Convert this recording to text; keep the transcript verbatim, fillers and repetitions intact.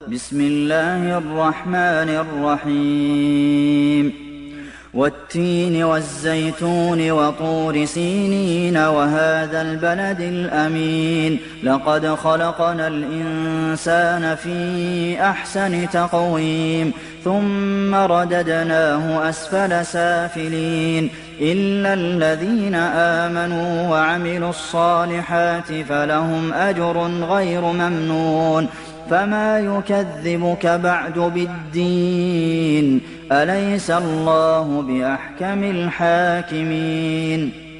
بسم الله الرحمن الرحيم والتين والزيتون وطور سينين وهذا البلد الأمين لقد خلقنا الإنسان في أحسن تقويم ثم رددناه أسفل سافلين إلا الذين آمنوا وعملوا الصالحات فلهم أجر غير ممنون فما يكذبك بعد بالدين أليس الله بأحكم الحاكمين